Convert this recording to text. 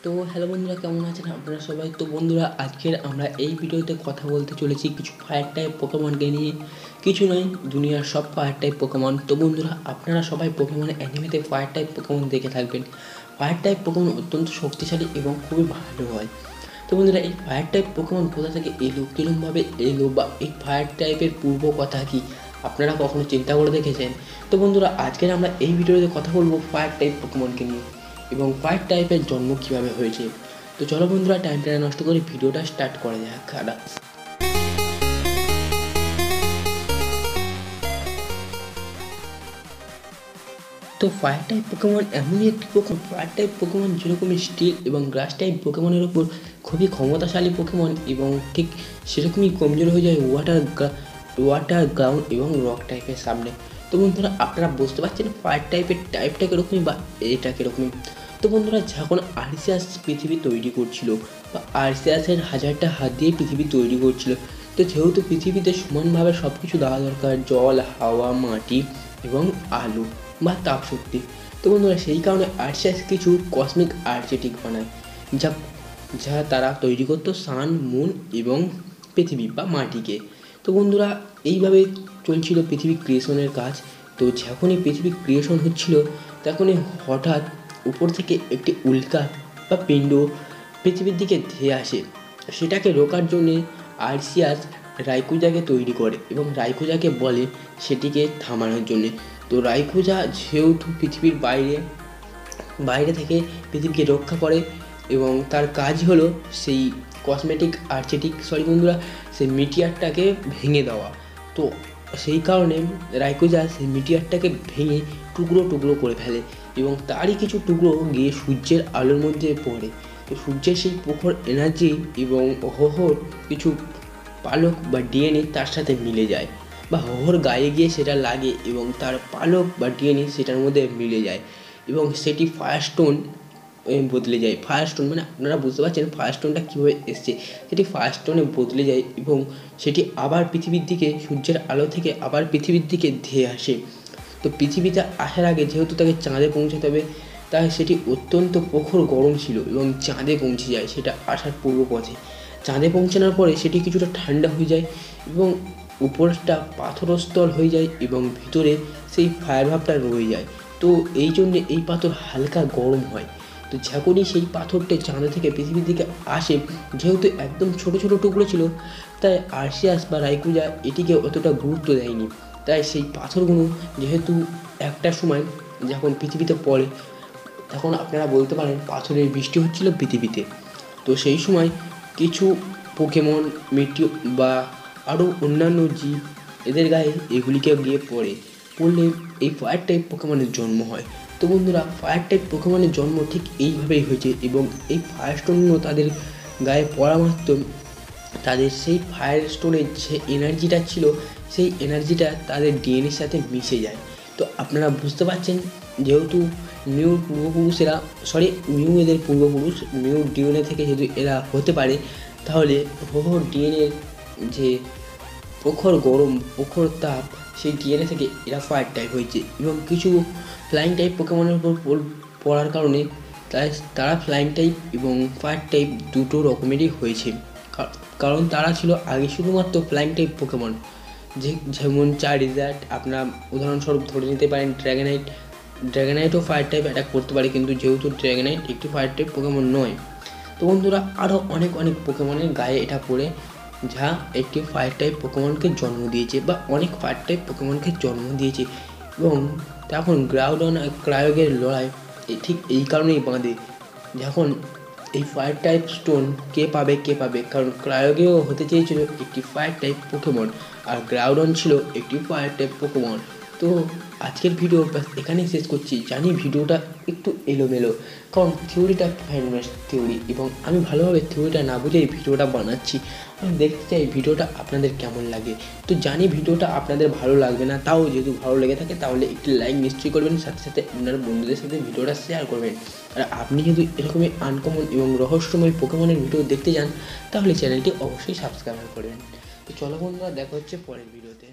তো হ্যালো বন্ধুরা, কেমন আছেন আপনারা সবাই? তো বন্ধুরা, আজকের আমরা এই ভিডিওতে কথা বলতে চলেছি কিছু ফায়ার টাইপ পোকেমনকে নিয়ে। কিছু নয়, দুনিয়ার সব ফায়ার টাইপ পোকেমন। তো বন্ধুরা, আপনারা সবাই পোকেমন অ্যানিমেতে ফায়ার টাইপ পোকেমন দেখে থাকবেন। ফায়ার টাইপ পোকেমন অত্যন্ত শক্তিশালী এবং খুবই ভালো হয়। তো বন্ধুরা, এই ফায়ার টাইপ পোকেমন কোথা থেকে এলো, কীরকমভাবে এলো, বা এই ফায়ার টাইপের পূর্ব কথা কি আপনারা কখনো চিন্তা করে দেখেছেন? তো বন্ধুরা, আজকের আমরা এই ভিডিওতে কথা বলবো ফায়ার টাইপ পোকেমনকে নিয়ে এবং ফায়ার টাইপের জন্ম কীভাবে হয়েছে। তো চলো বন্ধুরা, টাইমটা নষ্ট করে ভিডিওটা স্টার্ট করা যাক। তো ফায়ার টাইপ পোকেমন এমনই একটি পোকেমন, ফায়ার টাইপ পোকেমন যেরকমই স্টিল এবং গ্রাস টাইপ পোকেমনের ওপর খুবই ক্ষমতাশালী পোকেমন, এবং ঠিক সেরকমই কমজোর হয়ে যায় ওয়াটার গ্রাউন্ড এবং রক টাইপের সামনে। তো বন্ধুরা, আপনারা বুঝতে পারছেন ফায়ার টাইপের টাইপটা কীরকমই বা এটা কীরকমই। তো বন্ধুরা, যখন আর্সিয়াস পৃথিবী তৈরি করছিল, বা আর্সিয়াসের হাজারটা হাত দিয়ে পৃথিবী তৈরি করছিল, তো যেহেতু পৃথিবীতে সমানভাবে সব কিছু দেওয়া দরকার, জল, হাওয়া, মাটি এবং আলো বা তাপশক্তি। তো বন্ধুরা, সেই কারণে আর্সিয়াস কিছু কসমিক আর্জেটিক বানায়, যা যা তারা তৈরি করতো সান, মুন এবং পৃথিবী বা মাটিকে। তো বন্ধুরা, এইভাবে চলছিল পৃথিবী ক্রিয়েশনের কাজ। তো যখনই পৃথিবী ক্রিয়েশন হচ্ছিল, তখনই হঠাৎ উপর থেকে একটি উল্কা বা পিণ্ড পৃথিবীর দিকে ধেয়ে আসে। সেটাকে রোকার জন্যে আর্সিয়াস রাইকুজাকে তৈরি করে এবং রাইকুজাকে বলে সেটিকে থামানোর জন্যে। তো রাইকুজা যেহেতু পৃথিবীর বাইরে থেকে পৃথিবীকে রক্ষা করে, এবং তার কাজ হলো সেই সেই মিটিয়ারটাকে ভেঙে দেওয়া। তো সেই কারণে রাইকুজা সেই মিটিয়ারটাকে ভেঙে টুকরো টুকরো করে ফেলে, এবং তারই কিছু টুকরো গিয়ে সূর্যের আলোর মধ্যে পড়ে। তো সূর্যের সেই প্রখর এনার্জি এবং হোহর কিছু পালক বা ডিএনএ তার সাথে মিলে যায়, বা হোহর গায়ে গিয়ে সেটা লাগে এবং তার পালক বা ডিএনএ সেটার মধ্যে মিলে যায়, এবং সেটি ফায়ারস্টোন বদলে যায়। ফায়ারস্টোন মানে আপনারা বুঝতে পারছেন ফায়ারস্টোনটা কীভাবে এসছে। সেটি ফায়ারস্টোনে বদলে যায় এবং সেটি আবার পৃথিবীর দিকে, সূর্যের আলো থেকে আবার পৃথিবীর দিকে ধেয়ে আসে। তো পৃথিবীতে আসার আগে যেহেতু তাকে চাঁদে পৌঁছাতে হবে, তাই সেটি অত্যন্ত প্রখর গরম ছিল এবং চাঁদে পৌঁছে যায় সেটা আসার পূর্ব পথে। চাঁদে পৌঁছানোর পরে সেটি কিছুটা ঠান্ডা হয়ে যায় এবং উপরটা পাথরস্থল হয়ে যায় এবং ভিতরে সেই ফায়ার ভাবটা রয়ে যায়। তো এই জন্যে এই পাথর হালকা গরম হয়। তো যখনই সেই পাথরটা চাঁদা থেকে পৃথিবীর দিকে আসে, যেহেতু একদম ছোট ছোট টুকরো ছিল, তাই আর্সিয়াস বা রাইকুজা এটিকে অতটা গুরুত্ব দেয়নি। তাই সেই পাথরগুলো যেহেতু একটা সময় যখন পৃথিবীতে পড়ে, তখন আপনারা বলতে পারেন পাথরের বৃষ্টি হচ্ছিল পৃথিবীতে। তো সেই সময় কিছু পোকেমন বা আরও অন্যান্য জীব এদের গায়ে এগুলিকে গিয়ে পড়লে এই ফায়ার টাইপ পোকেমনের জন্ম হয়। তো বন্ধুরা, ফায়ার টাইপ পোকেমনের জন্ম ঠিক এইভাবেই হয়েছে, এবং এই ফায়ারস্টোনও তাদের গায়ে পড়া মাত্র তাদের সেই ফায়ার স্টোনের যে এনার্জিটা ছিল, সেই এনার্জিটা তাদের ডিএনএর সাথে মিশে যায়। তো আপনারা বুঝতে পারছেন, যেহেতু মিউ এদের পূর্বপুরুষ, মিউ ডিএনএ থেকে যেহেতু এরা হতে পারে, তাহলে হোহর ডিএনএর যে প্রখর গরম, প্রখর তাপ, সেই ডিএনএ থেকে এরা ফায়ার টাইপ হয়েছে। এবং কিছু ফ্লাইং টাইপ পোকেমনের উপর পড়ার কারণে তারা ফ্লাইং টাইপ এবং ফায়ার টাইপ দুটো রকমেরই হয়েছে, কারণ তারা ছিল আগে শুধুমাত্র ফ্লাইং টাইপ পোকেমন। যেমন চারিজার্ড, আপনার উদাহরণস্বরূপ ধরে নিতে পারেন ড্র্যাগনাইটও ফায়ার টাইপ অ্যাটাক করতে পারে, কিন্তু যেহেতু ড্র্যাগনাইট একটি ফায়ার টাইপ পোকেমন নয়। তো বন্ধুরা, আরও অনেক পোকেমনের গায়ে এটা পড়ে, যা একটি ফায়ার টাইপ পোকেমনকে জন্ম দিয়েছে, বা অনেক ফায়ার টাইপ পোকেমনকে জন্ম দিয়েছে। এবং তখন গ্রাউডন আর ক্রায়োগের লড়াই ঠিক এই কারণেই বাঁধে, যখন এই ফায়ার টাইপ স্টোন কে পাবে, কারণ ক্রায়োগেও হতে চেয়েছিল একটি ফায়ার টাইপ পোকেমন, আর গ্রাউডন ছিল একটি ফায়ার টাইপ পোকেমন। তো আজকের ভিডিও এখানেই শেষ করছি। জানি ভিডিওটা একটু এলোমেলো, কারণ থিওরিটা ফ্যানমেস থিওরি, এবং আমি ভালোভাবে থিওরিটা না বুঝেই ভিডিওটা বানাচ্ছি। আমি দেখতে চাই ভিডিওটা আপনাদের কেমন লাগে। তো জানি ভিডিওটা আপনাদের ভালো লাগবে না, তাও যেহেতু ভালো লেগে থাকে তাহলে একটি লাইক নিশ্চয়ই করবেন, সাথে সাথে আপনার বন্ধুদের সাথে ভিডিওটা শেয়ার করবেন। আর আপনি যদি এরকমই আনকমন এবং রহস্যময় পোকেমনের ভিডিও দেখতে চান, তাহলে চ্যানেলটি অবশ্যই সাবস্ক্রাইব করবেন। তো চলো বন্ধুরা, দেখা হচ্ছে পরের ভিডিওতে।